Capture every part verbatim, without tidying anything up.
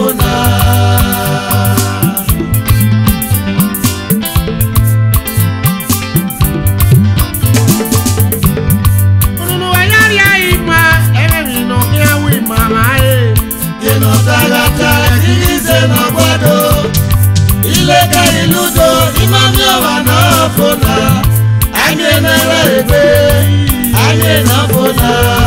fona. Unu wayari aima, eme mi no kia wi mama e. Kino tagata kirize no gwado. Ilega iludo imami owa no fona. Anye na ebe, anye na fona.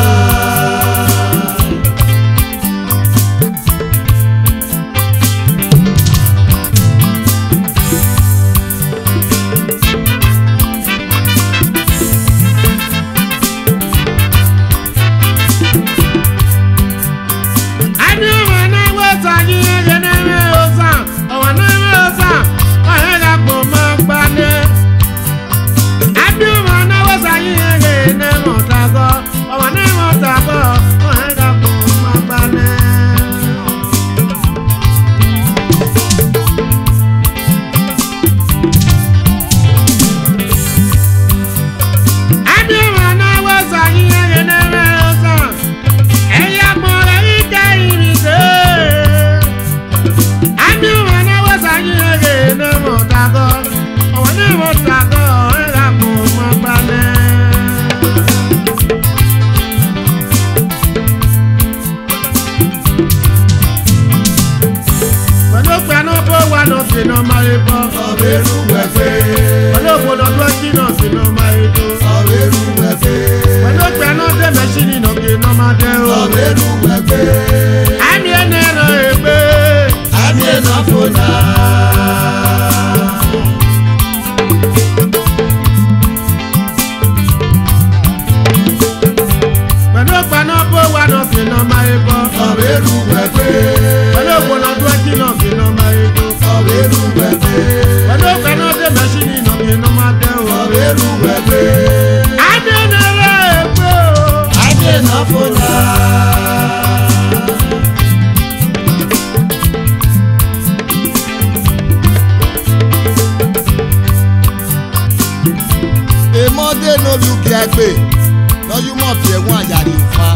No maripo, Oberu wefe. Olóògbé lọ́dún ẹjí náà sí no maripo. Oberu wefe. Pẹ̀lú pé náà dé mẹ́ṣíìnì náà kì í náà máa dé o. Oberu wefe. Àmì ẹni ẹ̀rọ ègbé. Àmì ẹ̀nà fona. Pẹ̀lú pé náà bó wà náà sí no maripo. Oberu wefe. Pẹ̀lú pé lọ́dún ẹjí náà sí no maripo. Oberu wefe. Pẹ̀lú pé náà dé mẹ́ṣíìnì náà kì í náà máa dé o. Oberu wefe. Àmì ẹni ẹ̀rọ ègbé o. Àmì ẹ̀nà fona. Emode no you kiagbe. No you mo fi ẹ̀wọ̀n àyàrí òfa.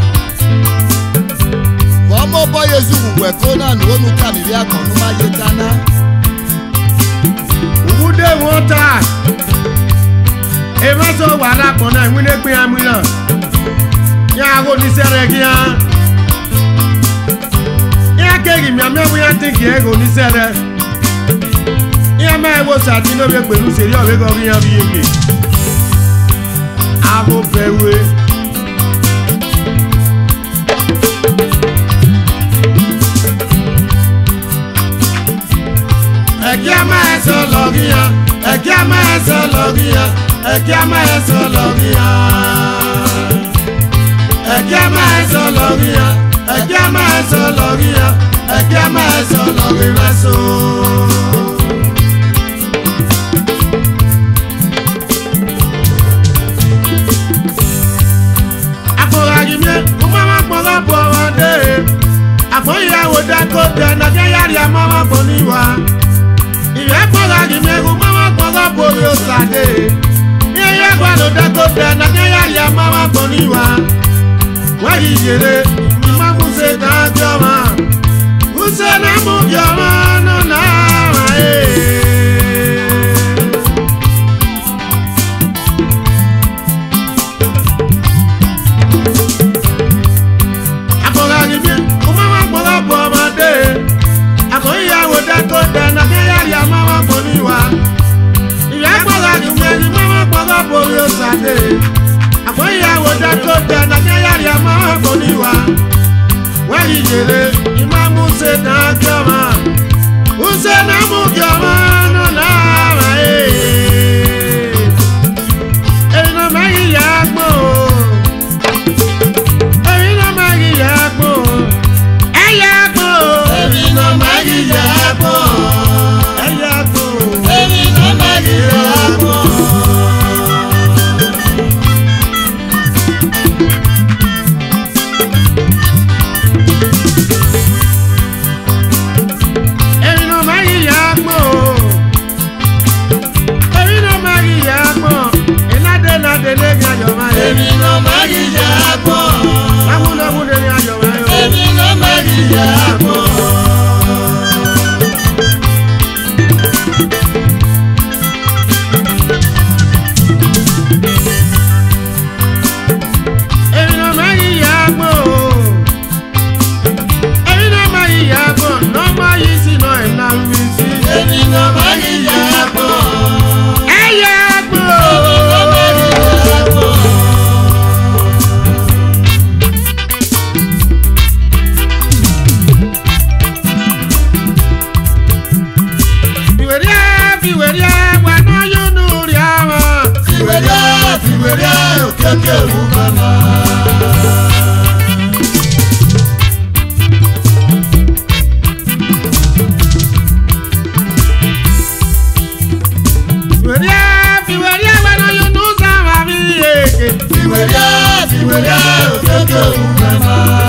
Ọmọ bọ́ Yesu wùwẹ̀ kó náà ní ònú kàmìrí àkànnú máa yé dáná. Òwúdé wọn ta. Èmi sọ wà lápọ̀ náà ìwúlé gbé àmì náà. Yá àwọn oníṣẹ́rẹ̀ kí á. Yá kéèkì mi àmì ọ̀wé yá tíǹkì ẹ̀rọ oníṣẹ́rẹ̀. Yá máa wo sàtì lórí pẹ̀lú sèrí ọ̀rẹ́ kan rí yán bí yéke. Àbò bẹ̀wé. Ẹ̀kí a máa sọ lọ́rí ya, ẹ̀kí a máa sọ lọ́rí ya, ẹ̀kí a máa sọ lọ́rí ya. Ẹ̀kí a máa sọ lọ́rí ya, ẹ̀kí a máa sọ lọ́rí ya, ẹ̀kí a máa sọ lọ́rí rẹ̀ so. Àpòràgì mi, mo máa ma pọ̀rọ̀ bọ̀ wọ́n dé. Àpò ìyàwó dákó tẹ̀ nàkẹ́ yàrá máa ma pọ̀ níwá. Ìyẹ́ pọ̀ràgì mi, mo máa ma pọ̀rọ̀ borí òsàdé. Ìyẹ́ gbàdó dákó tẹ̀ nàkẹ́ yàrá máa ma pọ̀ níwá. Wọ́n yìí yèrè, ìmọ̀ kùsè náà jọ̀mọ́. Kùsè náà mú jọ̀mọ́ náà náà ẹ̀. Àpò ìyàwó dákó tẹ̀ nàkẹ́ yàrá máa bọ̀ níwá. Wọ́n yìí yèrè ìmọ̀ Mùsè náà jọ̀mọ́. Mùsè náà mú jọ̀mọ́ náà náà ẹ̀. Èyí náà máa yí yà á gbọ́. Èyí náà máa yí yà á gbọ́. Ẹ yà á gbọ́. Èmi náà máa yí yà á gbọ́. Ẹ yà á gbọ́. Èmi náà máa yí yà á gbọ́. keke ukama. Fiweria, fiweria, bueno yo no sabía bien. Fiweria, fiweria, keke ukama.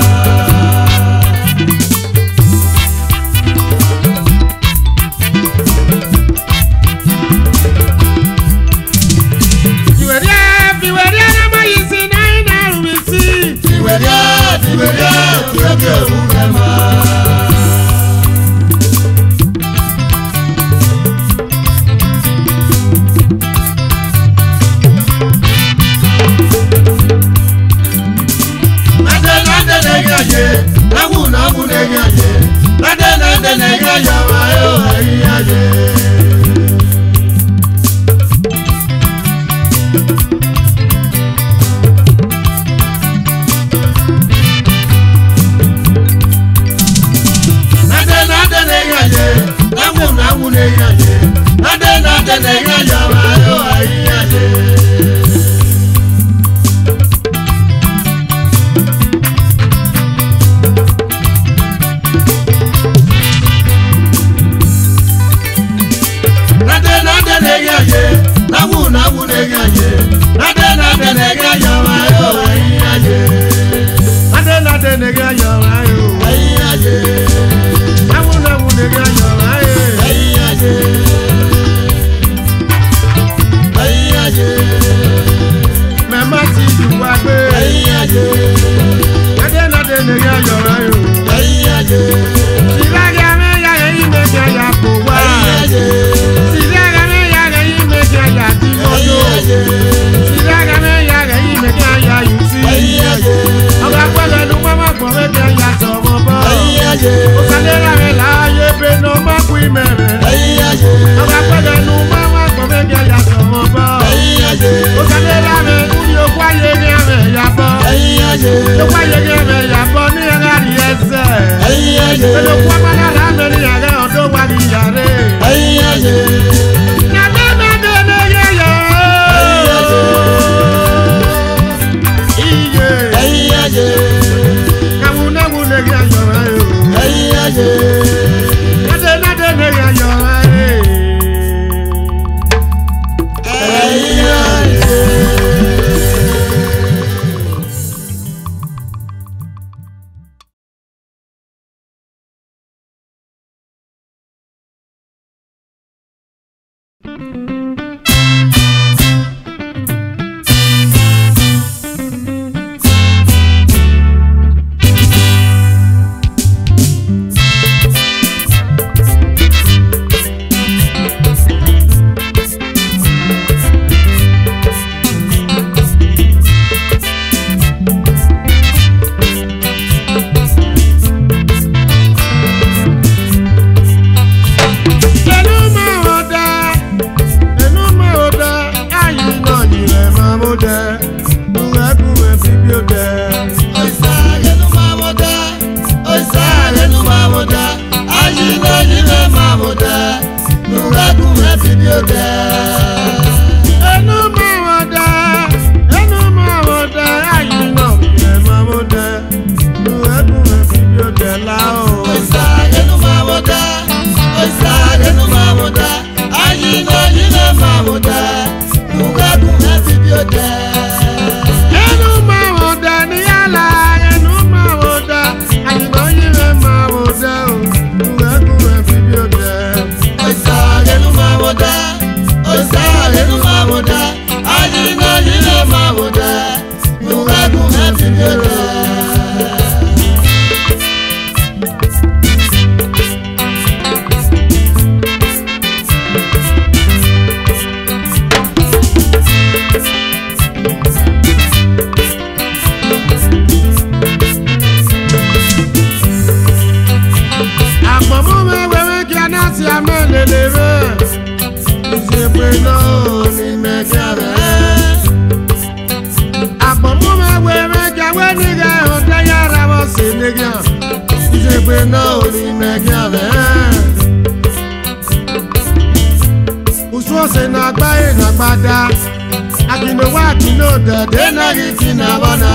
Akino wa kino de denari kinabana.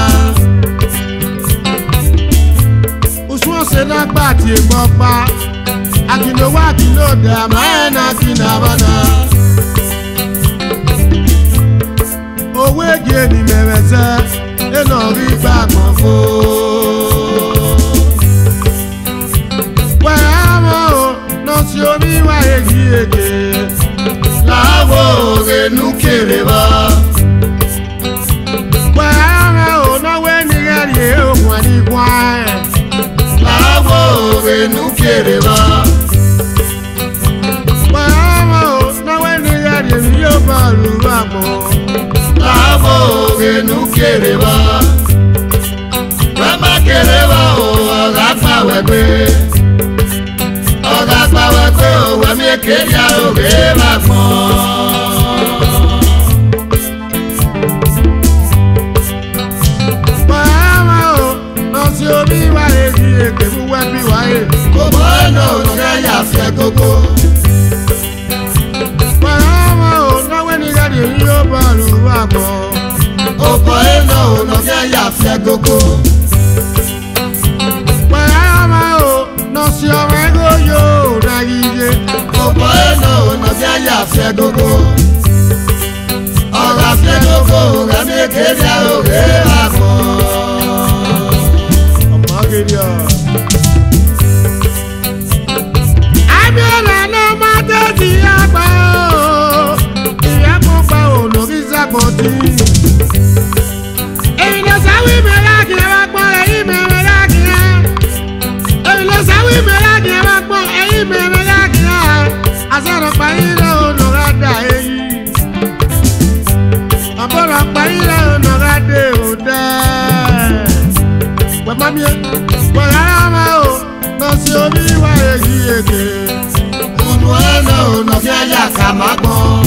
Uswo se na gba ti egbo pa. Akino wa kino de amaena kinabana. Owe ge ni merese eno ri gba gbon fo. Wa amo no si omi wa egi ege. Lawo renu kere ba. Wa amo no we ni gari e okun ani kwa. Lawo renu kere ba. Wa amo no we ni gari e yo ba lu ba mo. Lawo renu kere ba. Baba kere ba o oga pa we gbe. Oga pa we gbe o we mi kere ya o be ma pon. Mama o no si omi wa e di e ke bu we bi wa e. Ko bo no se ya fe gogo. Mama o no we ni ga di yo ba lu wa mo. O bo e no no se ya fe gogo. Mama o no si o me go yo na ije. O bo e no no se ya fe gogo. Ora fe gogo ga mi ke ya o re la mo. Amageria. Abiola no ma de ti agba o. Iya mo pa o lórí zabodi. Èmi ló sáwí mi láàkì ẹ wá gbọ́ ẹ̀yìn mi mi láàkì ẹ. Èmi ló sáwí mi láàkì ẹ wá gbọ́ ẹ̀yìn mi mi láàkì ẹ. Àṣàrò parí lé olùrà dà èyí. Àbọ̀rọ̀ parí lé olùrà dé òde. Wẹ̀mọ́ mi wẹ̀ rárá máa o lọ sí omi wá èyí èké. Unu ẹ̀ náà ò nà fi ẹ̀yà kà má gbọ́n.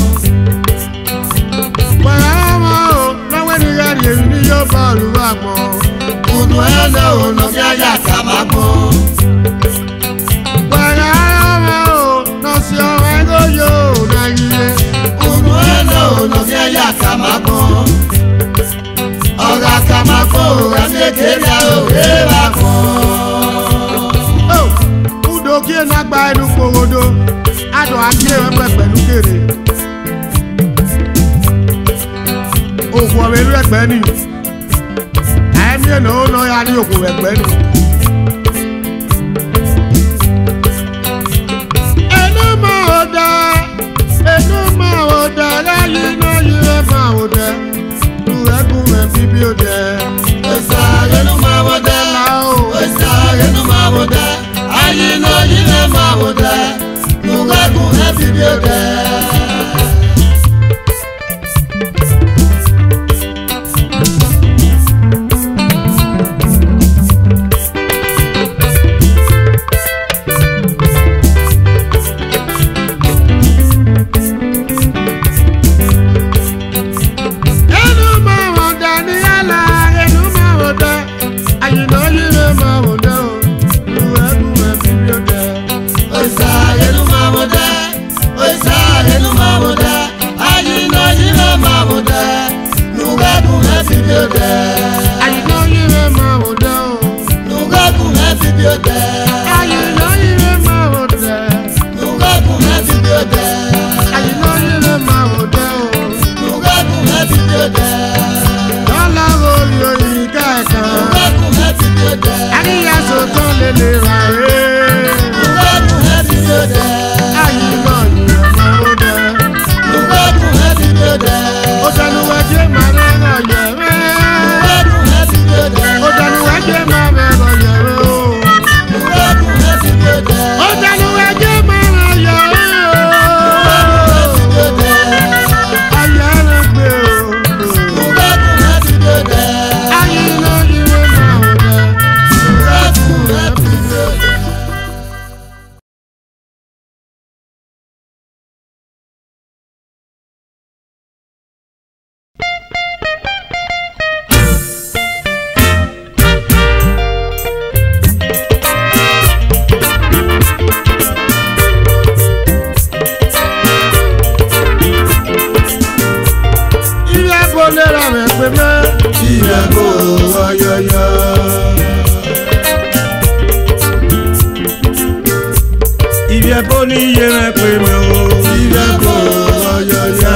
Wẹ̀ rárá máa o lọ́wọ́ ènìyàn rí èyí ni yóò bá olùwà gbọ́. Unu ẹ̀ náà ò nà fi ẹ̀yà kà má gbọ́n. Wẹ̀ rárá máa o lọ sí ọ̀rọ̀ ẹ̀gọ́ yóò náà yíyé. Unu ẹ̀ náà ò nà fi ẹ̀yà kà má gbọ́n. Ọ̀rọ̀ kà má gbọ́n rẹ̀ ní kéde òwe wà gbọ́n. Udo kí ẹ náà gba ẹnu korodo, adùn àti ẹ̀rọ pẹ̀lú kéré. Òkú ọ̀rẹ́ ìlú ẹ̀gbẹ́ ni. Àyẹ̀mí ẹ̀nà ó lọ ya ní òkú ẹ̀gbẹ́ ni. Ẹnu máa ò dẹ, ẹnu máa ò dẹ, láyé iná yìí rẹ̀ máa ò dẹ. Lùrẹ́kùn rẹ̀ fi bí ó dẹ. Ẹ̀sà ẹnu máa ò dẹ láò. Ẹ̀sà ẹnu máa ò dẹ. Ayé iná yìí rẹ̀ máa ò dẹ. Lùrẹ́kùn rẹ̀ fi bí ó dẹ. Oisa, ní iye rẹ̀ pé mi o. Ìrẹ́ bọ̀ ọ̀yọ̀yà.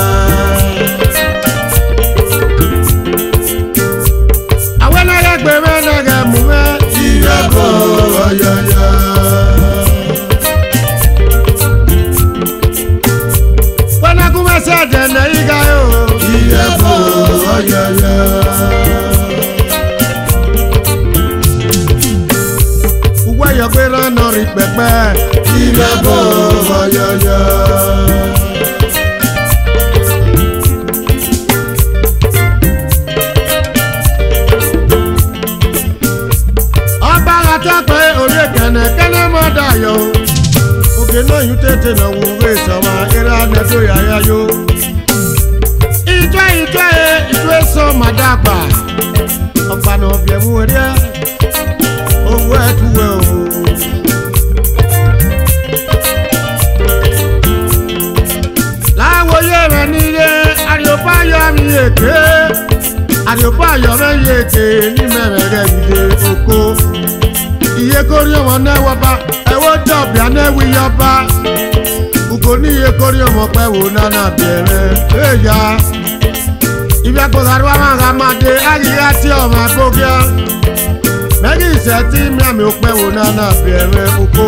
Àwọn ẹlẹ́gẹ̀ gbé mẹ́lẹ́gẹ̀ mú mẹ́. Ìrẹ́ bọ̀ ọ̀yọ̀yà. Pẹ́nẹ́kú mẹ́sẹ̀ jẹ̀nẹ̀ yíga yóò. Ìrẹ́ bọ̀ ọ̀yọ̀yà. Ugbo ẹ̀yọ̀ pé ránà rí pẹ̀pẹ́. Ìrẹ́ bọ̀ ọ̀yọ̀yà. Ọba àtọ́ pé orí kẹ̀nẹ̀ kẹ́nẹ́ mọ́ dayọ̀. Òkè náà yún tètè náà wò wé sọ̀mà eré anẹ́tò yàyà yó. Ìjọ ìjọ ẹ̀ ìjọ èso màdàgbà. Ọ̀pá náà fi ẹ̀mú ẹ̀rí ẹ̀. Owó ẹ̀ tún wẹ̀ o. Láwòye rẹ̀ nílé àríòpá yọ mi èké. Àríòpá yọ mẹ́ yé èké ní mẹ́rẹ̀ rẹ̀ dìde oko. Iye kórí ọmọ náà wọ́pá ẹ̀wọ́ dọ̀bì anẹ́wì yọba. Ugo ní iye kórí ọmọ pẹ́ wò nánà bẹ̀rẹ̀ èyà. Ibi àgbọ̀gàrí wa máa ń ra máa dé àyíká tí ọmọ àgbógíá. Mẹ́gì ìṣẹ́ tí mi àmì ó pẹ́ wò nánà bẹ̀rẹ̀ oko.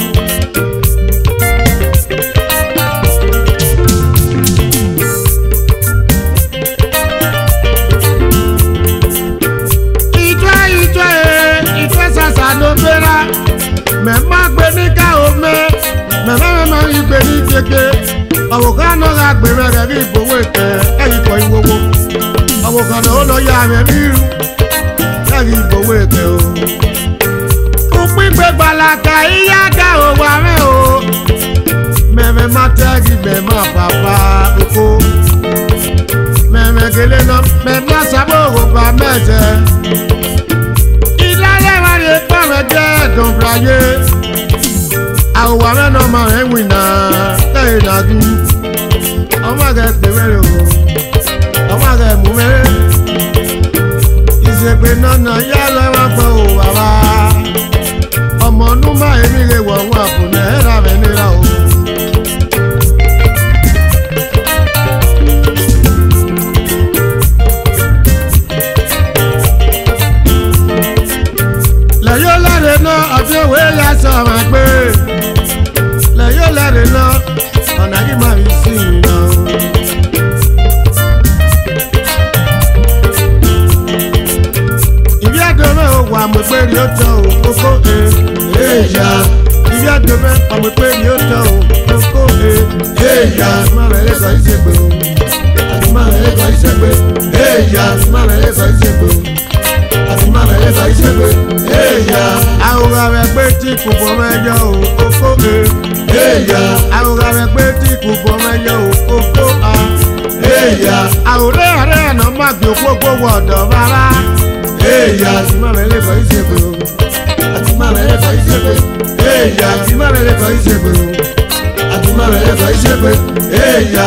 Ìjọ ìjọ ẹ̀ ìjọ sàṣà ló gbéra. Mẹ̀má gbé ní ká o mẹ́. Mẹ̀má mẹ́má yí gbé ní kéke. Ọ̀wọ̀ká náà ra gbé mẹ́rẹ̀ rí ìgbòho ìtẹ̀ ẹ̀yìn kọ̀ ìwòwò. Ọ̀wọ̀ká náà ó lọ yá rẹ̀ rírun. Ẹ̀rí ìgbòho ìtẹ̀ o. Pípé gbalaka ìyá dá òwò àárẹ̀ o. Mẹ̀mẹ̀ má tẹ́gì mẹ̀má bàbá oko. Mẹ̀mẹ̀ gèlè náà mẹ̀má sábò òrùba mẹ́jẹ. Ìlàlẹ̀ wà lè pọ̀rọ̀ jẹ́ ẹ̀dùn fúláyé. Àwọ̀ àárẹ̀ náà máa ń wìn náà tẹ̀yìn nàdú. Ọmọ rẹ̀ pè mẹ́rin o. Ọmọ rẹ̀ mú mẹ́rin. Ìṣègbè náà náà yá lọ́wọ́ pọ̀ o bàbá. Ọmọ ọdún máa èmi lè wọ̀ wọ́n àbùnà ẹ̀rà rẹ̀ nira o. Lẹ́yọ́ lẹ́rẹ̀ náà ọ̀bí òwe yá sọ̀rọ̀ pé lẹ́yọ́ lẹ́rẹ̀ náà ọ̀nà yìí máa ń sí iná. Ìbí àdómẹ́ ò wà mọ̀ pé rí ó tọ́ ò kókó e. Èyà. Ìbí àdómẹ́ ọmọ pé rí ó tọ́ ò kókó e. Èyà. Má rẹ̀ lẹ́kọ̀ọ́ ìṣègbè o. Àti má rẹ̀ lẹ́kọ̀ọ́ ìṣègbè. Èyà. Má rẹ̀ lẹ́kọ̀ọ́ ìṣègbè o. Àti má rẹ̀ lẹ́kọ̀ọ́ ìṣègbè. Èyà. Àwòrán rẹ̀ pé tí kò bọ́ mẹ́jọ ò kókó e. Èyà. Àwòrán rẹ̀ pé tí kò bọ́ mẹ́jọ ò kókó a. Èyà. Àwòrán rẹ̀ àná má gbé òpópó wọ̀dọ̀ rárá. Èyà. Àti má rẹ̀ lẹ́kọ̀ọ́ ìṣègbè o. Àti má rẹ̀ lẹ́kọ̀ọ́ ìṣègbè. Èyà. Àti má rẹ̀ lẹ́kọ̀ọ́ ìṣègbè o. Àti má rẹ̀ lẹ́kọ̀ọ́ ìṣègbè. Èyà.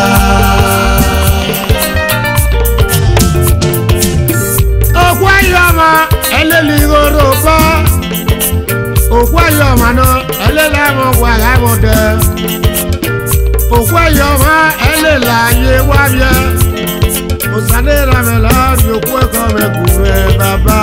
Òkú ayọ̀ ọmọ ẹlẹ́lì ìrorò bọ́. Òkú ayọ̀ ọmọ náà ẹlẹ́lì ẹ̀mọ wà láìmọ̀dẹ. Òkú ayọ̀ ọmọ ẹlẹ́lì ayé wáyẹ. Òsàlẹ̀ ìrànlẹ́ lọ́ọ̀dì òkú ẹ̀kọ́ rẹ̀ kù rẹ̀ bàbá.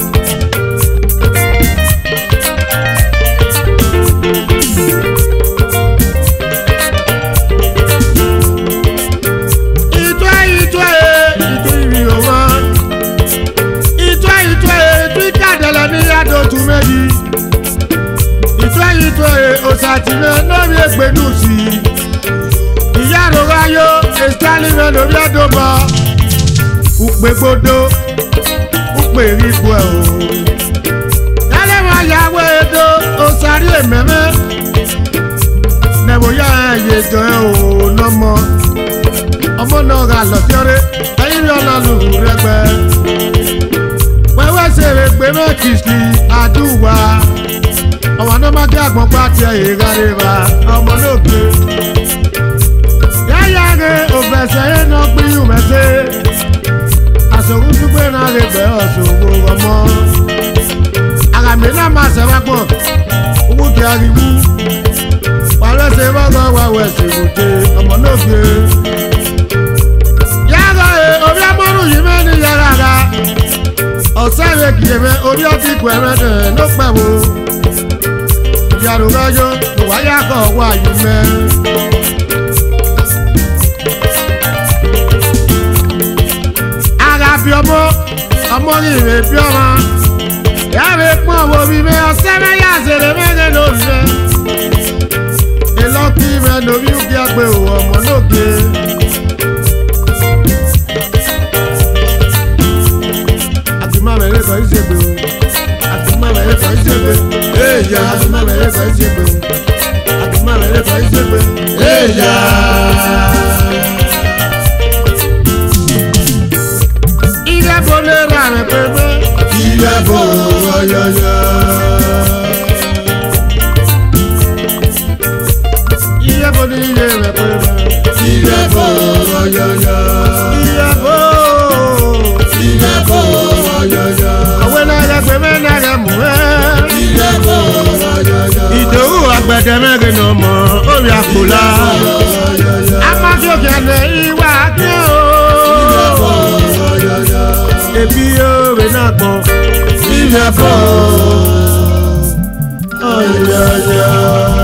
Ìtọ́ ìtọ́ ẹ̀ ìtọ́ ìrìn òmò. Ìtọ́ ìtọ́ ẹ̀ ìtọ́ ìkàdẹ̀lẹ̀ ní yàtọ̀ tún méjì. Ìtọ́ ìtọ́ ẹ̀ òsàtìmẹ́ lórí ẹgbẹ̀dù sí. Ìyá àròrá yó èsítálímẹ́ lórí ẹ̀dọ́ bọ̀. Ùpè gbódó ùpè rígbó ẹ̀ o. Lálẹ́ máa yàwó èdò òsàrí èmẹ́mẹ́. Nẹ̀wòyá ẹ̀yẹ jọ ẹ̀ o lọ́mọ. Ọmọ náà ra lọ́fíọ́rẹ́ ẹ̀yìn rí ọ̀nà lùrù rẹ̀gbẹ́. Wẹ́wẹ́ ṣèrè gbé mẹ́kìsì àdúwà. Ọmọ náà má gé àgbọ̀n pa tiẹ̀ ìrárí ra ọmọ náà gbé. Yáyà rẹ̀ òfẹsẹ̀ yẹn náà gbìyànjú mẹ́sẹ̀. Àsòrò dúpẹ́ náà lè bẹ̀ ọ̀ṣọ́gbó ọmọ. Àràmì náà máa ṣẹ̀wá pọ̀. Owó kí a rí wú. Wàlẹ́ ṣègùdé ọmọ náà gbé. Yàrá ẹ̀ orí amọ́rùn yìí mẹ́ni yàrá rà. Ọ̀sẹ̀ rẹ̀ kìí ẹ̀mẹ́ orí ọtí kù ẹ̀rẹ́ dẹ̀ ló pẹ̀ wò. Ìyàrá rọ́jò kò wáyà kọ̀ wá yìí mẹ́. Ara bí ọmọ ọmọ rí rè bí ọmọ. Yàrá pọ̀ wo bí mi ọ̀sẹ̀ mẹ́ yà sèrè mẹ́rin lórí rẹ̀. Èlọ́kì mẹ́ lórí òkè àgbẹ̀ òwò ọmọ lókè. Àtìmọ́ mẹ́rin kan ìṣègbè o. Àtìmọ́ mẹ́rin kan ìṣègbè. Èèyà àtìmọ́ mẹ́rin kan ìṣègbè o. Àtìmọ́ mẹ́rin kan ìṣègbè. Èèyà. Ilé bo lè ra rẹ̀ pépé. Ilé bo yọ̀yọ̀. Ilé bo ní ilé rẹ̀ pépé. Ilé bo yọ̀yọ̀. Ilé bo. Ilé bo yọ̀yọ̀. Àwọn ẹlẹ́rẹ́ pépé náírà mú ẹ́. Ilé bo yọ̀yọ̀. Ìdòwú àgbẹ̀dẹ mẹ́rin nà mọ́ orí àpòlá. Amájọ́kẹ́ lè ìwà kí o. Ilé bo yọ̀yọ̀. Ebi òwe náà pọ̀. Ilé bo yọ̀yọ̀.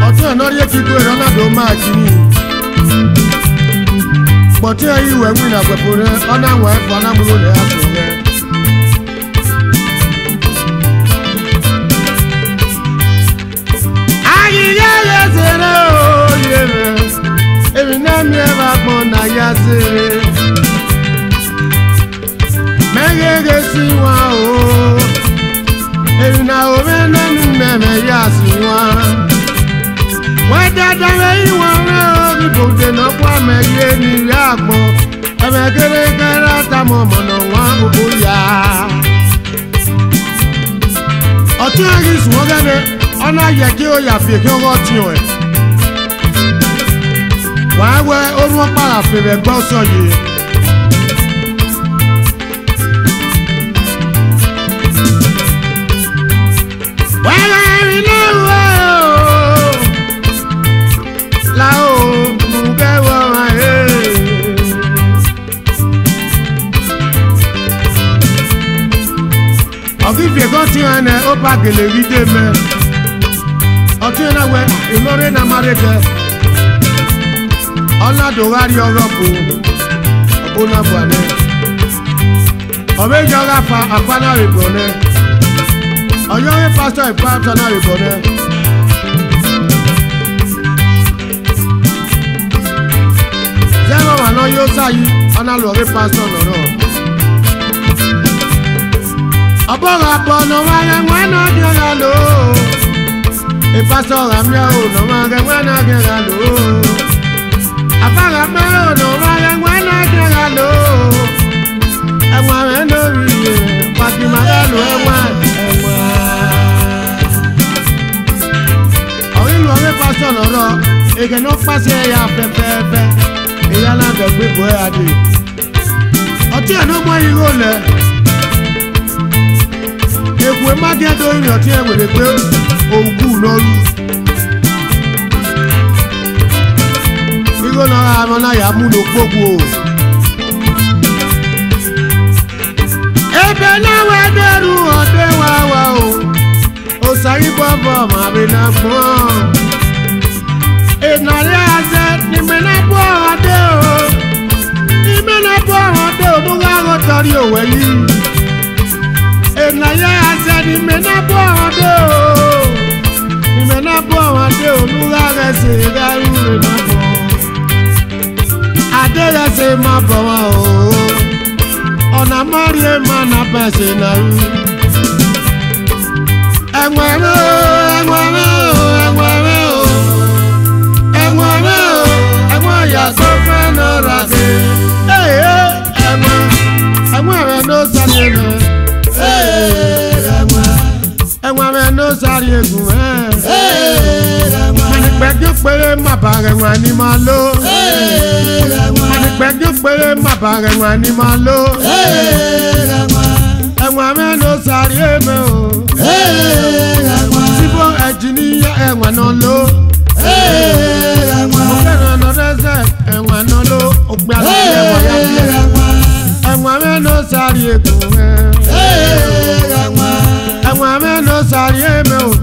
ọtún ẹ̀ náà yẹ kí gbé Ronaldo máa kí ni pọ̀tí ẹ̀ yìí wẹ̀ ń wíìnà pẹ̀pọ̀ rẹ ọ̀nà àwọn ẹ̀fọ́ anámúlò rẹ̀ àtò rẹ̀. ayíyá yẹ sèré òye rẹ̀ èmi náà mi ẹ̀ bá pọ̀ náà yá sèré mẹ́gẹ́gẹ́ sí wọn o èmi náà ò mẹ́ náà mi mẹ́mẹ́ yá sí wọn. wọ́n dáadáa lẹ́yìn wọn rẹ̀ orí bòde náà kó àmẹ́yẹ ní ìyá àgbọ̀ ẹ̀mẹ́ kérékéré àtàmọ̀ mọ̀nà wọn kò yá. ọtún ẹ̀rí sùn wọ́n gẹ́gẹ́ ọ̀nà yẹ kí ó yà fìyè kí ó rọ́ tiọ̀ ẹ̀. wàá wẹ orú wọn pàrà fèrè gbọ́ sọ yìí. Ọtí ẹnẹ ó bá gèlè rí dé mẹ ọtí ẹnẹ wẹ ìlọrin náà má rékẹ ọládùnrárí ọrọpù ọbúnàbùanẹ ọbẹjọra fa apánárìbọnẹ ọyọrin pásítọ ìpátánárìbọnẹ zẹrọ wà náà yóò sáyé ọnàlọrin pásítọ lọrọ. Ọbọ̀rọ̀ àpọ̀nà wa rẹ̀ wọ́n náà gẹ̀rẹ̀ lò ó. Ìfàsọ̀rọ̀ mi ò nà wọ́n rẹ̀ wọ́n náà gẹ̀rẹ̀ lò ó. Àfàrà mi ò nà wọ́n rẹ̀ wọ́n náà gẹ̀rẹ̀ lò ó. Ẹ̀wọ̀n rẹ̀ lórí rẹ̀ pàtìmọ̀ rẹ̀ lò ẹ̀wọ̀n ẹ̀wọ̀n. Ọ̀rí lu ọ̀rẹ́ pásọ̀ lọ́rọ̀ èkè náà pàṣẹ ẹ̀yà fẹ́fẹ́fẹ́ ìyá alábẹ̀ gbé bọ́ ẹ̀ adé. Ọtí ẹ̀ ló mọ irú lẹ̀. Èkó ẹ má jẹ́ tó ìrìn ọtí ẹ wèrè pé òògùn lọ́rù. Bíkó náà àwọn náà yà múlò gbogbo. Ebe náà wá dẹ́rù ọ̀dẹ́ wá wá o. Òsàrí bọ́bọ̀ màbí náà gbọ́n. Ìnàrí àṣẹ ni mi náà bọ́ ọ̀dẹ́ o. Ìmí náà bọ́ ọ̀dẹ́ o. Mo ń rárọ̀ tọ́rí òwe yìí. Ìnàyà àṣẹ ni mẹ́nà bọ́ ọ̀dẹ́ o. Ìmẹ́nà bọ́ ọ̀dẹ́ o. Lúra rẹ̀ ṣe ìrẹ́rù rẹ̀ náà bọ̀. Adé rẹ̀ ṣe máa bọ̀ wọn o. Ọ̀nà mọ́rí ẹ̀ máa nà bẹ̀ ṣe náà rú. Ẹ̀wọ̀n rẹ̀ o, ẹ̀wọ̀n rẹ̀ o, ẹ̀wọ̀n rẹ̀ o. Ẹ̀wọ̀n rẹ̀ o, ẹ̀wọ̀n yàtọ̀ fẹ́ náà rà sí. Ẹ̀wọ̀n ẹ̀wọ̀n rẹ̀ ló sáré rẹ̀. Ẹ̀wọ̀n rẹ̀ ló sáré egun ẹ̀. Mọ̀nìpẹ̀jú péré má bà rẹ̀ wọ́n ní máa lò. Mọ̀nìpẹ̀jú péré má bà rẹ̀ wọ́n ní máa lò. Ẹ̀wọ̀n rẹ̀ ló sáré mẹ́ o. Síbò ẹ̀jì ní ẹ̀wọ̀n náà lò. Mo fẹ́ràn ọ̀nà rẹ́sẹ̀ ẹ̀wọ̀n náà lò. Òpè àti ẹ̀wọ̀n yá bí ẹ̀. Ẹ̀wọ̀n rẹ̀ ló sáré egun ẹ̀. Ẹ̀wọ̀n rẹ̀ ló sáré mẹ́ o.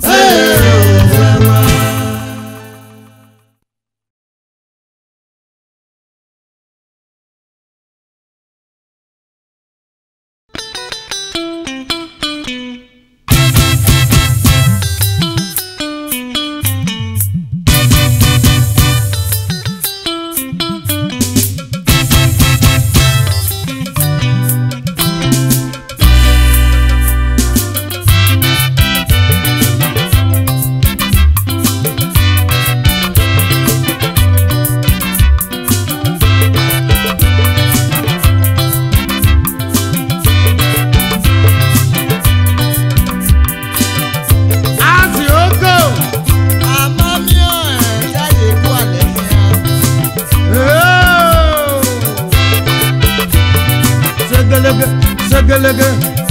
Segelege,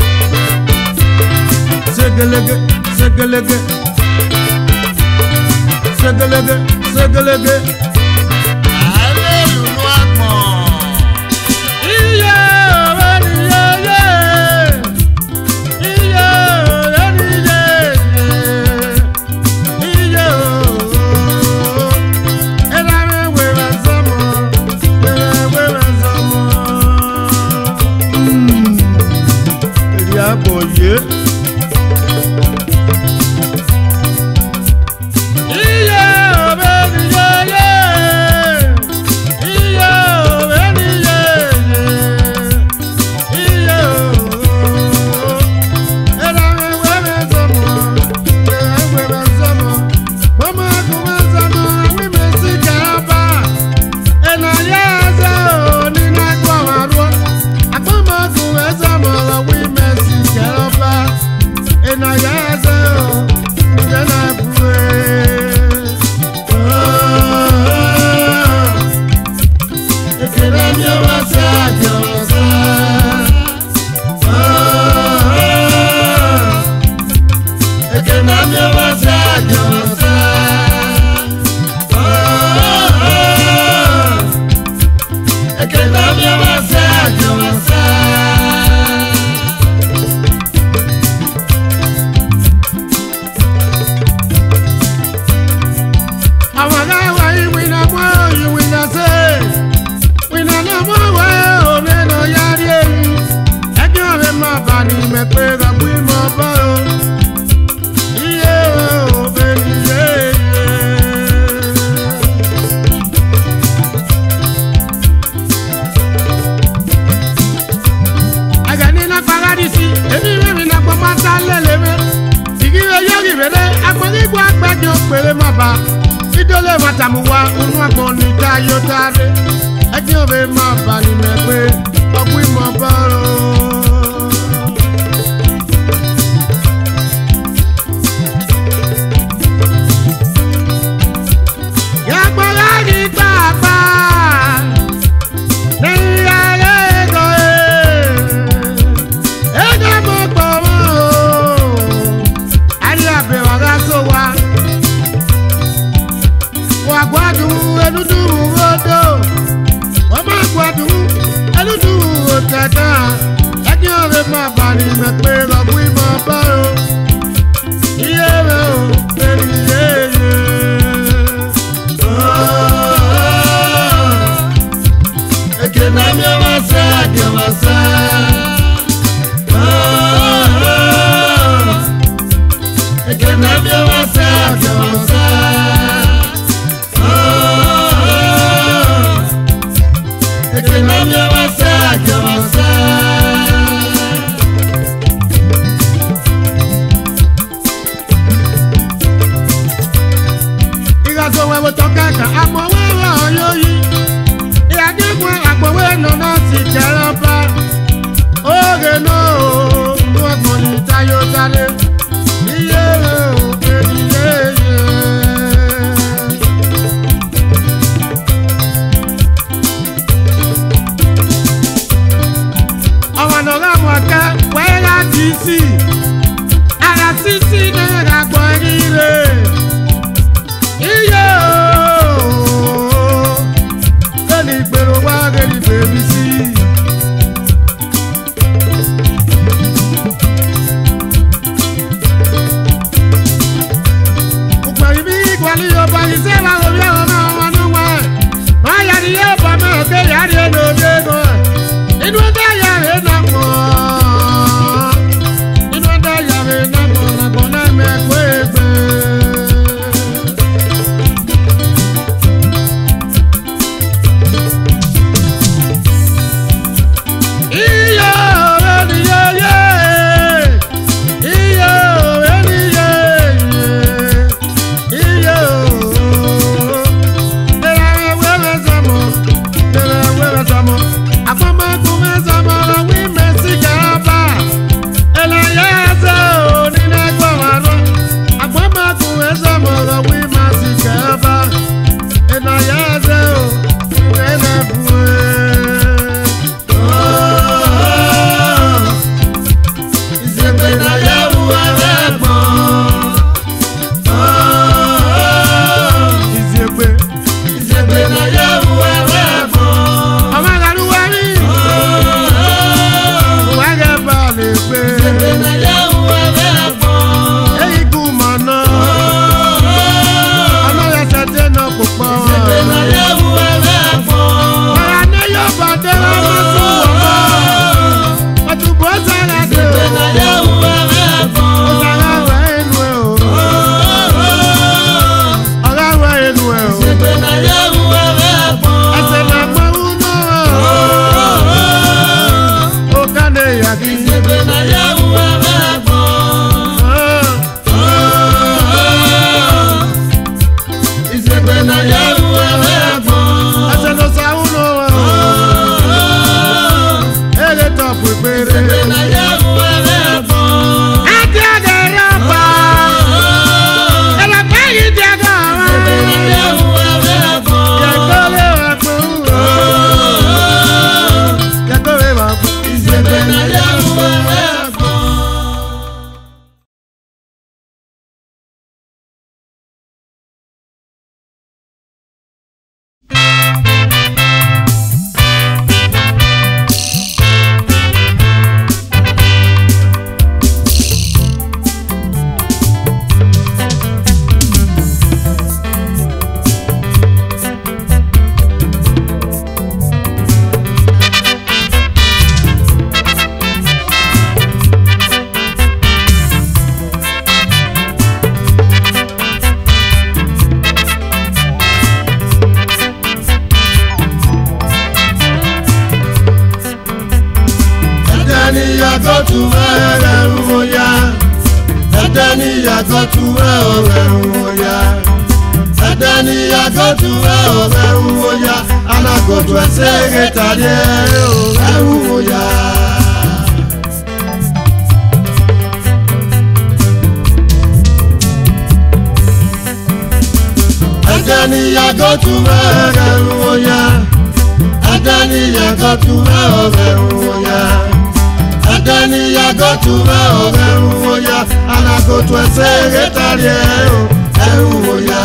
segelege, segelege, segelege, segelege. Iye, pé rọ̀gbì mọ̀ bọ́ o. Iye o bẹ́ẹ̀ni yé yé. Ẹ̀gẹ̀ ní iná paradísì, èmi rèmi náà pọ̀ máa ta lélẹ́mẹ́. Ìgìrì yẹ́rì rẹ̀ agbọ̀nrígbó agbẹ́jọ péré má ba. Ìdólé màtàmú wa, inú àgbọ̀n ní táyọ̀ táre. Ẹjọ́ rẹ̀ má bà ní mẹ́pẹ́, ọ̀pọ̀ ìmọ̀ bọ́rọ̀. Yàgbọ́lá ní pàápàá, lẹ́yìn ayé ẹ̀gọ́ ẹ̀. Ẹ̀gọ́ mọ̀ pọ̀ mọ́ o, ayé àbẹ̀wò ara tó wa. Wà gbádùn ẹnudùn ròdò. Wọ́n máa gbádùn ẹnudùn òtẹ̀dá. Ẹni ọ̀rẹ́ máa bà ní mẹ́pẹ́ rọ̀gbù ìmọ̀ bọ́rọ̀. Iye rẹ̀ ò bẹ̀rù yéye. Eke na mi ọmọ sẹ́ àdì ọmọ sẹ́. Eke na mi ọmọ sẹ́ àdì ọmọ sẹ́. Eke na mi ọmọ sẹ́ àdì ọmọ sẹ́. Ìgbàsọ̀ wẹ̀wò tọ́kẹ́kẹ́ àpọ̀wé rẹ̀ ọ̀yọ́ yìí. Ìyàdínkùn àpọ̀wé nàná ti jẹ́rọ bá. Oge náà ó mú ọgbọ̀n ní táyọ̀ sáré. Iye rẹ̀ ò bẹ̀rù yéye. Ọmọ náà wọ̀ ká wẹ́ẹ́ láti sí. Ara sísí náírà gbọ́ rírè. Iye ooo. Lónìí ìgbèrò wá rèé bèbí sí. Gbogbo ìbí ìgbàlú yóò bá ní sẹ́wà orí ọ̀rọ̀ náà wọn ní wọn. Wọ́n yà ní yóò bọ̀ mọ́ òkè yàrá ẹnu òde gan. Inú ọdẹ yàrá náà mọ̀. Inú ọdẹ yàrá náà mọ̀ nàgbọ̀n náà mẹ́kọ́ ègbè. Iye òwe ni yeye. Iye òwe ni yeye. Iye ooo. Tẹ̀lé ẹ̀wẹ̀ rẹ̀ sọ̀mọ́. Tẹ̀lé ẹ̀wẹ̀ rẹ̀ sọ̀mọ́. Àfọ̀mọ́kùn rẹ̀ sọ̀mọ́ lọ wí mẹ́sì kẹ́ọ́bà. Ẹlẹ́yẹ ẹsẹ̀ ò nínú ẹgbẹ́ wa lọ. Àfọ̀mọ́kùn rẹ̀ sọ̀mọ́ lọ wí mẹ́sì kẹ́ọ́bà. Ẹlẹ́yẹ ẹsẹ̀ ò nínú ẹgbẹ́ fún ẹ. Ìṣègbè náà yẹ wù ẹ̀rẹ́ gbọ̀n. Ìṣègbè. Ìṣègbè náà yẹ wù ẹ̀rẹ́ gbọ̀n. Ọmọ ìlànà wà mí. Wẹ́gẹ̀ bá lè gbé. Ìṣègbè náà yẹ wù ẹ̀rẹ́ gbọ̀n. Èyí kù mọ̀ náà. Ọmọ ẹsẹ̀ dé náà kò pọ̀. Ìṣègbè náà yẹ wù ẹ̀rẹ́ gbọ̀n. Ọ̀rọ̀ àná yóò bá dé lọ́wọ́ tó wọ̀ mọ́. Ọ̀túnbọ̀ sára dé o. Ìṣègbè náà yẹ wù ẹ̀rẹ́ gbọ̀n. Ó sára wẹ̀ inú ẹ̀ o. Ọ̀rá wẹ̀ inú ẹ̀ o. Ìṣègbè náà yẹ wù ẹ̀rẹ́ gbọ̀n. Ẹsẹ̀ náà gbọ́rú náà. Ó kánde ìyàgí. Ìṣègbè náà yẹ wù ẹ̀rẹ́ gbọ̀n. Ìṣègbè náà yẹ wù ẹ̀rẹ́ gbọ̀n. Ẹsẹ̀ ló sáwùn náà. Èrè tọ̀ pépéré. Ìṣègbè náà yẹ wù ẹ̀rẹ́ gbọ̀n. Àti àgẹ̀rẹ̀ ọ̀pá. Ẹlẹ́pẹ́ yìí di àgọ́ ọ̀rọ̀. Ìṣègbè náà yẹ wù ẹ̀rẹ́ gbọ̀n. Kẹ̀kọ́ lè wà fún un. Kẹ̀kọ́ lè wà fún un. Ìṣègbè náà yẹ wù ẹ̀rẹ́ yagotuwe eruwoya edeni yagotuwe eruwoya edeni yagotuwe eruwoya anagotu esegetarie eruwoya edeni yagotuwe eruwoya edeni yagotuwe eruwoya edeni yagotuwe eruwoya anagotu esegetarie eruwoya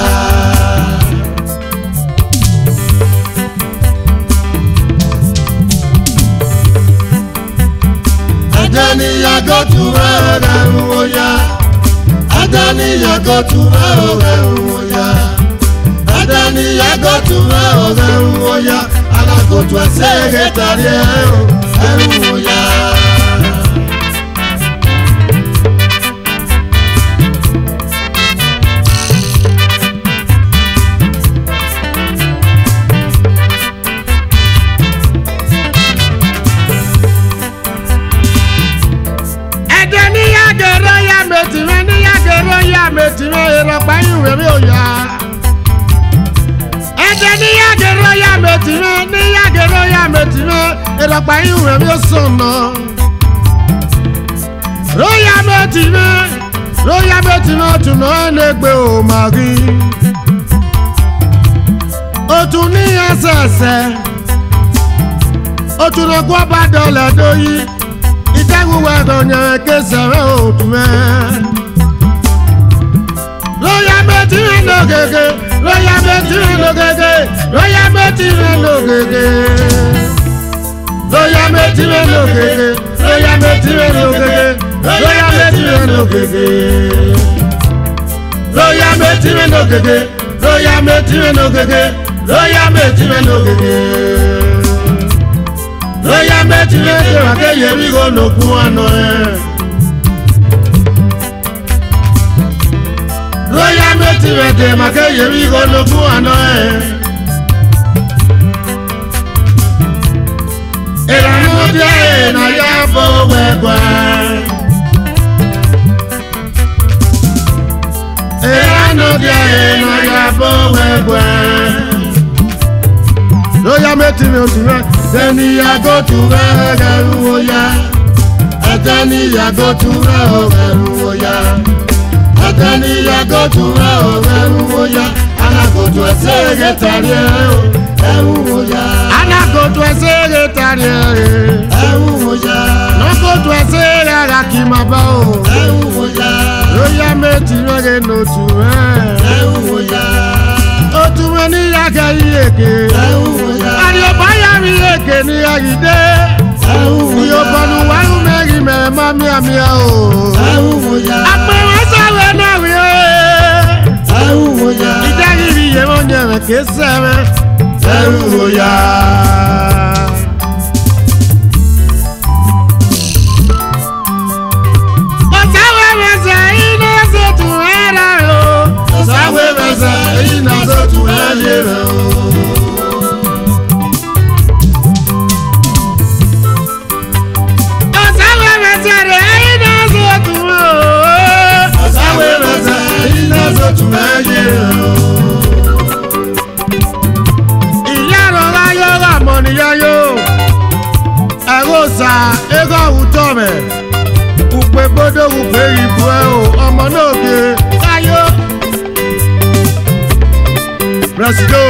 edeni yagotuwe eruwoya edeni yagotuwe eruwoya edeni yagotuwe eruwoya anagotu esegetarie eruwoya metime ìrọ̀pá ìwé mi ò yá. Ẹ̀jẹ̀ níyàgẹ̀rọ̀ ya metime níyàgẹ̀rọ̀ ya metime ìrọ̀pá ìwé mi ò sọ̀nà. Róyà metime róyà metime ọ̀tún náà lẹ́gbẹ̀ẹ́ ò máa rí. Òtún ní ẹsẹ̀ẹsẹ̀ òtún náà gbọ́ bá dọ̀lẹ̀ dóyí. Ìtẹ́wùwẹ̀ ìrọ̀yìn kẹsàn-án òtún mẹ́. Roya betime no gege, roya betime no gege, roya betime no gege. Roya betime no gege, roya betime no gege, roya betime no gege. Roya betime no gege, roya betime no gege, roya betime no gege. Roya betime no gege, yemi go no kuano eh. Roya metime de make yemi go no kuano eh. Era no dia na ya bo wegwa. Era no dia na ya bo wegwa. Roya metime otuwe deni ya go tuwe garuoya. Adani ya go tuwe garuoya. Adani yagotuwe eruwoya anagotu esegetarie eruwoya anagotu esegetarie eruwoya nagotu esegara kimaba o eruwoya roya metime notuwe eruwoya otuwe ni yaga yeke eruwoya ariobaya mi yeke ni yagide eruwoya yobanu waru meri me mami amia o eruwoya apewe sawe na wi o eruwoya idagiri ye monye me keseme eruwoya osawe meze ina so tu era o osawe meze ina so tu era o ego utome ukpe bodo ukpe ibu e o ọmọ náà ge kayo presido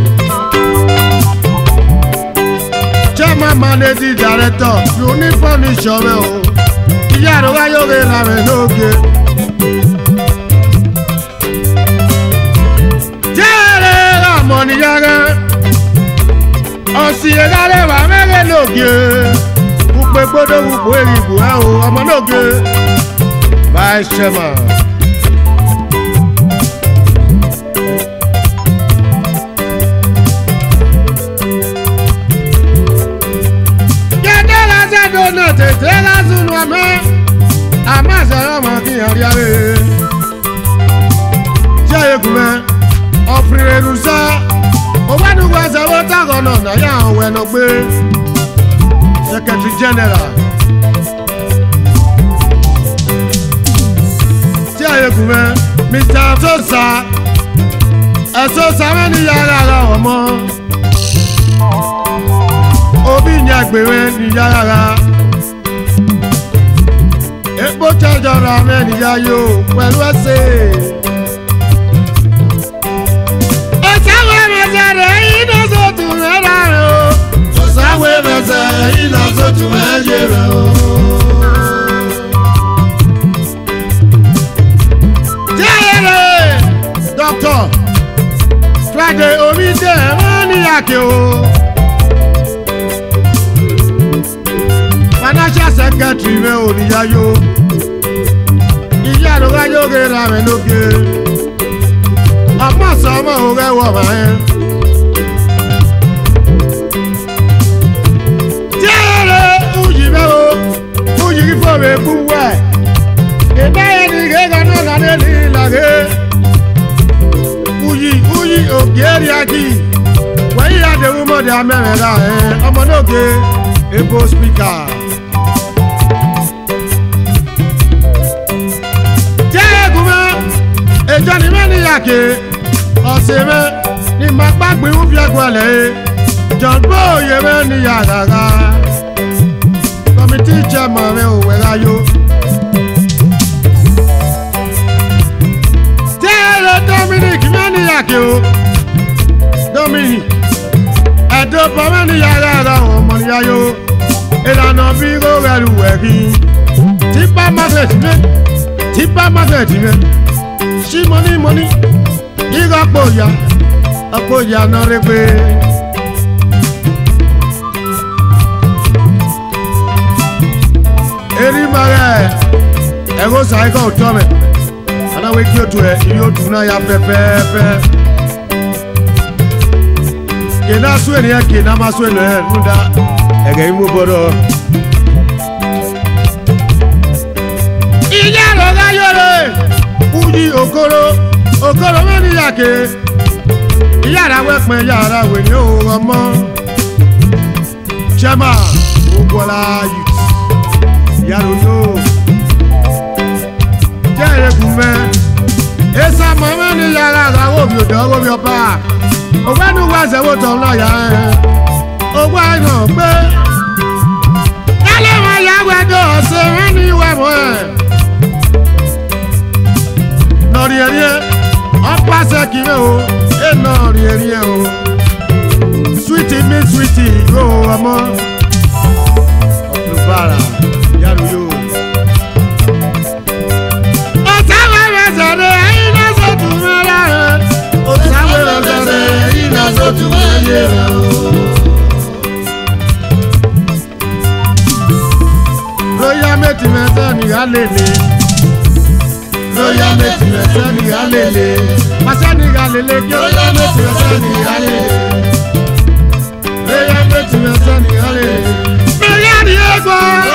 chairman managing director uniform ìṣọ̀rẹ́ o ìyá àrò wáyé òwe làrẹ̀ lóge jẹ́rẹ̀ ọmọ nìyára ọ̀sìn ìdárẹ̀ wà mẹ́rẹ̀ lóge. Gbogbo gbogbo erigbò ẹ o ọmọ náà gbé vice chairman. Gẹ́gẹ́ lásẹ̀ dọ́nà tètè lásùnù àmọ́ àmọ́ àṣẹyọ́ ọmọ kí n yàrá rẹ̀. Ṣé ayékùn mẹ́ ọ̀fìnrẹ̀ rùsá òwádùúgbò ẹsẹ̀ wọ́n tàgọ̀ náà náà yà àwọn ẹnu gbé. Secretary General Egume, Mister Sosa, Sosa mẹ́ni yàrá ra ọmọ. Obi nyagbewe ni yàrá. Epo jẹjọra mẹ́ni yáyó pẹ̀lú ẹsẹ̀. Ọ̀sáwé mẹ́sẹ̀ rẹ̀ yìí náà sọ̀tù mẹ́ra rẹ̀ o. Ọ̀sáwé mẹ́sẹ̀ rẹ̀ yìí náà sọ̀tù mẹ́jẹ̀ rẹ̀ o. Doctor Friday omi dé wọ́n ní yàkè o. Financial secretary mi ò níyà yó. Ìyá àdókà yóò gé ra mi lókè. Ọmọ sọmọ òwe wọ̀ máa ń. Díẹ̀rẹ̀ uyì bẹ́ẹ̀ o, uyì kí fún mi kú wẹ̀. Ìbáyé ni gẹ́gẹ́ náà ládé ní ìlàgé. Uyi uyi ogeri aki wẹ́yí àdéhùn mọ́dé amẹ́rẹ̀ẹ́ra ẹ̀ ọmọdóge ebo spika. Jẹ́ Egume ẹjọ́ ni mẹ́ni yàkè ọ̀sẹ̀ mẹ́ ni màá gbàgbé ń fi ẹ̀kọ́ ẹ̀lẹ́ yẹ jọ̀ǹgbọ́ òye mẹ́ni yàrá kọ́mítì chairman rẹ̀ òwe ráyó. Dominic mẹ́ni yàkè o Dominic ẹ̀dọ́ pọ̀ mẹ́ni yàrá ẹ̀rọ àwọn ọmọ níyàyó ìlànà bí ó rẹ̀lú ẹ̀rí tipa market mi tipa market mi ṣí mọ́ní mọ́ní yíra pòyà ọ̀pọ̀yà náà rẹ̀ pé. Eri mara ẹ̀rọ sàìkọ̀ ọ̀tọ́ mẹ́. Anawe kí o tu ẹ yóò dùn náà ya pẹ́pẹ́pẹ́. Kìnnà sún ènìyàn kìnnà máa sún ènìyàn nígbà ẹ̀gẹ́ yín mú bọ́dọ̀. Ìyá àrògá yọrọ Uyi Okoro Okoro mẹ́rin yàkè. Ìyá àràwẹ̀ pẹ̀ ìyá àràwẹ̀ ní òun ọmọ. Chema Ogbola youth. Ìyá àròyó. Jẹ́ Egume esa mọ́mọ́ ní yàrá àwọn òbí òdò owó bí ọba ògbẹ́nu wá ṣẹ̀wó tọ̀ náà yà ẹ́ owó àìmọ̀ pé kálẹ̀ wọn yàwó ẹjọ́ ọ̀sẹ̀ wọn ní ìwà mọ́ ẹ̀ nọ̀rì ẹ̀rí ẹ̀ ọ̀pàṣẹ kìí o ẹ̀ nọ̀rì ẹ̀rí ẹ̀ o sweetie mi sweetie yóò ọmọ ọ̀pọ̀lọpàá yàrá yóò. Roya meti mesani galele, roya meti mesani galele, masani galele, roya meti mesani galele, roya meti mesani galele. Roya Diego.